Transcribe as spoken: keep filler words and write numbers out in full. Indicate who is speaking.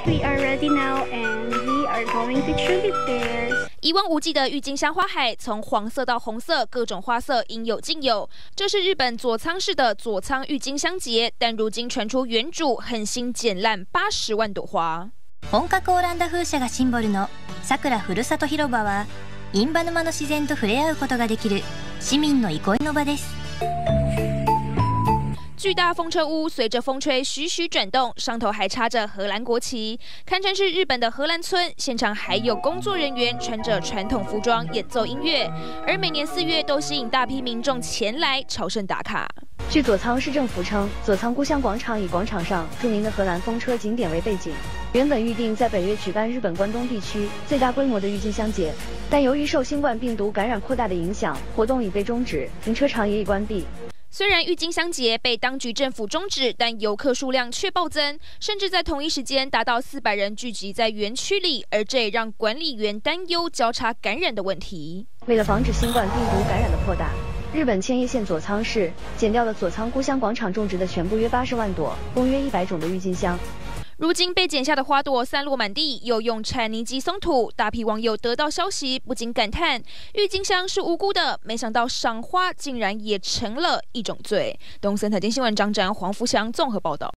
Speaker 1: We are ready now, and we are going to tulip fairs.
Speaker 2: 一望无际的郁金香花海，从黄色到红色，各种花色应有尽有。这是日本佐仓市的佐仓郁金香节，但如今传出原主狠心剪烂八十万朵花。
Speaker 3: 本格オランダ風車がシンボルの桜ふるさと広場は、印旛沼の自然と触れ合うことができる市民の憩いの場です。
Speaker 2: 巨大风车屋随着风吹徐徐转动，上头还插着荷兰国旗，堪称是日本的荷兰村。现场还有工作人员穿着传统服装演奏音乐，而每年四月都吸引大批民众前来朝圣打卡。
Speaker 4: 据佐仓市政府称，佐仓故乡广场以广场上著名的荷兰风车景点为背景，原本预定在本月举办日本关东地区最大规模的郁金香节，但由于受新冠病毒感染扩大的影响，活动已被终止，停车场也已关闭。
Speaker 2: 虽然郁金香节被当局政府终止，但游客数量却暴增，甚至在同一时间达到四百人聚集在园区里，而这也让管理员担忧交叉感染的问题。
Speaker 4: 为了防止新冠病毒感染的扩大，日本千叶县佐仓市减掉了佐仓故乡广场种植的全部约八十万朵，共约一百种的郁金香。
Speaker 2: 如今被剪下的花朵散落满地，又用铲泥机松土，大批网友得到消息不禁感叹：郁金香是无辜的，没想到赏花竟然也成了一种罪。东森财经新闻张展、黄福祥综合报道。